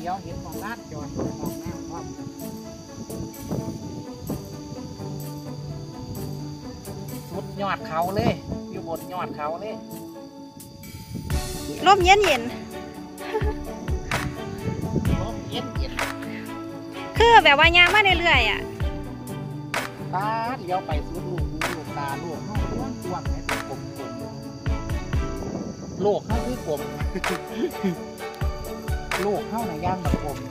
เดี๋ยวเห็นมองลาดจอดมองน้ำพร้อมสุดยอดเขาเลยอยู่บนยอดเขาเลยร่มเย็นเย็นลมเย็นเย็นคือแบบว่ายางมาเรื่อยๆอ่ะตาเลี้ยวไปสุดลูกตาลูกเข้าช่วงให้เป็นกลมโลกเข้าคือกลมโลกเข้าในย่างแบบกลม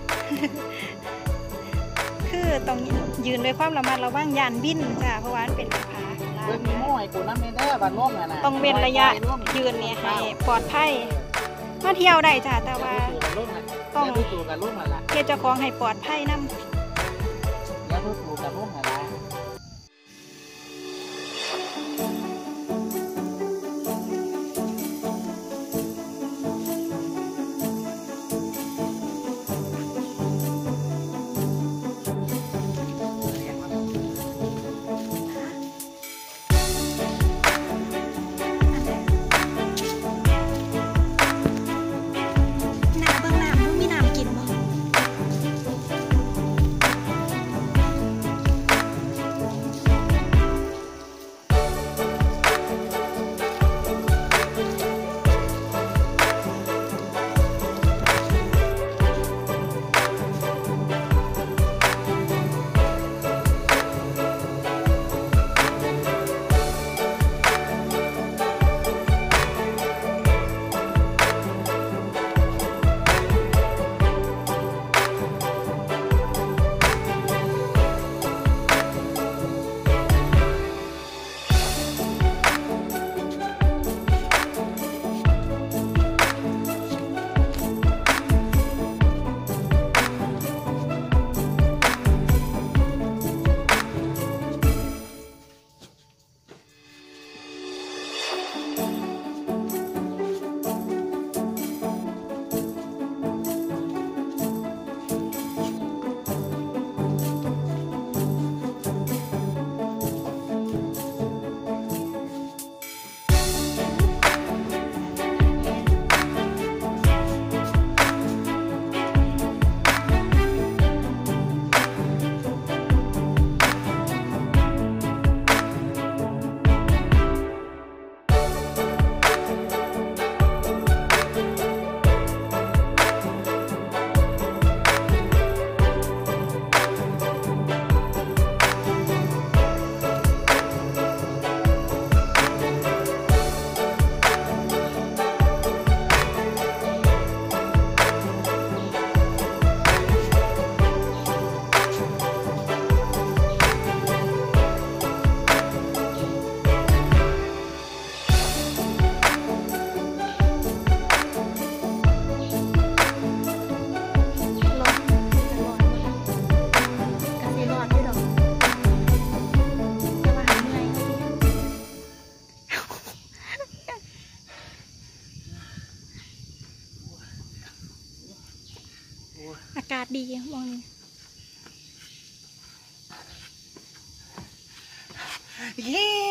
คือต้องยืนด้วยความระมัดระวังยานบินจ้ะเพราะว่ามันเป็นผาเดินมีม้อยกูน้ำไม่ได้บันร่มนะต้องเว้นระยะยืนเนี่ยให้ปลอดภัยมาเที่ยวได้จ้ะแต่ว่าต้องเกี่ยวเจ้าของให้ปลอดภัยนำแล้วดูถูกกับร่มอะไรอากาศดีมองเย้